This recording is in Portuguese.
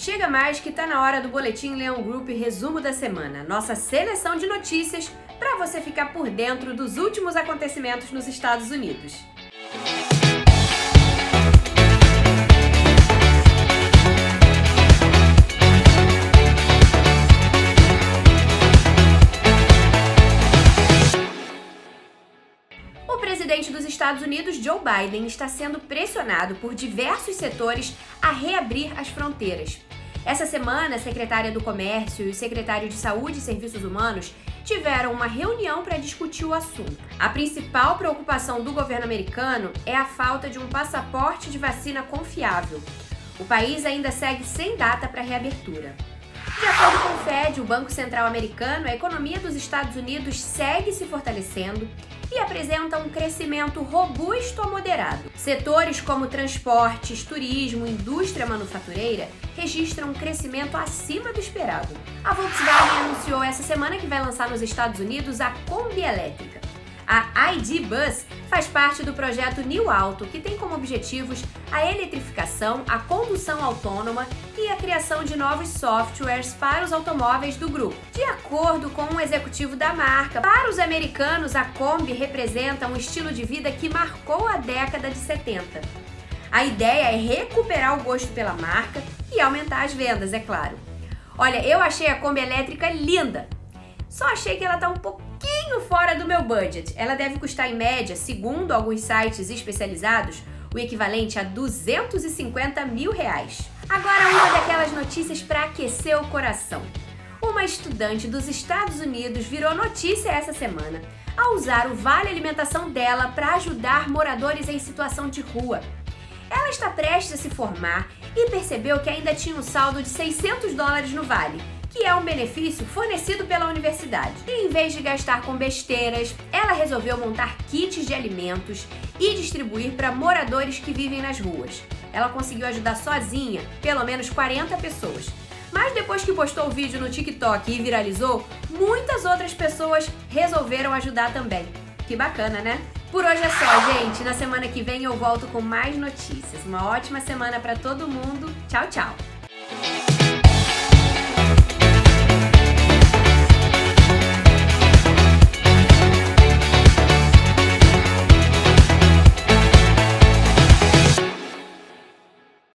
Chega mais que tá na hora do Boletim Leão Group Resumo da Semana, nossa seleção de notícias para você ficar por dentro dos últimos acontecimentos nos Estados Unidos. O presidente dos Estados Unidos, Joe Biden, está sendo pressionado por diversos setores a reabrir as fronteiras. Essa semana, a secretária do Comércio e o secretário de Saúde e Serviços Humanos tiveram uma reunião para discutir o assunto. A principal preocupação do governo americano é a falta de um passaporte de vacina confiável. O país ainda segue sem data para reabertura. De acordo com o Fed, o Banco Central Americano, a economia dos Estados Unidos segue se fortalecendo e apresenta um crescimento robusto a moderado. Setores como transportes, turismo, indústria manufatureira registram um crescimento acima do esperado. A Volkswagen anunciou essa semana que vai lançar nos Estados Unidos a Kombi elétrica. A ID. Buzz faz parte do projeto New Auto, que tem como objetivos a eletrificação, a condução autônoma e a criação de novos softwares para os automóveis do grupo. De acordo com um executivo da marca, para os americanos, a Kombi representa um estilo de vida que marcou a década de 70. A ideia é recuperar o gosto pela marca e aumentar as vendas, é claro. Olha, eu achei a Kombi elétrica linda, só achei que ela tá um pouquinho fora do meu budget. Ela deve custar em média, segundo alguns sites especializados, o equivalente a R$250 mil. Agora uma daquelas notícias para aquecer o coração. Uma estudante dos Estados Unidos virou notícia essa semana ao usar o vale alimentação dela para ajudar moradores em situação de rua. Ela está prestes a se formar e percebeu que ainda tinha um saldo de $600 no vale, que é um benefício fornecido pela universidade. E em vez de gastar com besteiras, ela resolveu montar kits de alimentos e distribuir para moradores que vivem nas ruas. Ela conseguiu ajudar sozinha pelo menos 40 pessoas. Mas depois que postou o vídeo no TikTok e viralizou, muitas outras pessoas resolveram ajudar também. Que bacana, né? Por hoje é só, gente. Na semana que vem eu volto com mais notícias. Uma ótima semana para todo mundo. Tchau, tchau!